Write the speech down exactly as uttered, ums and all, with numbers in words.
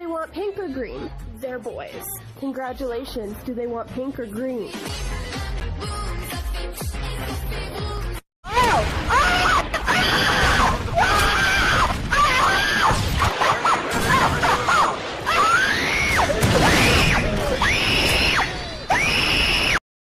They want pink or green? They're boys. Congratulations. Do they want pink or green?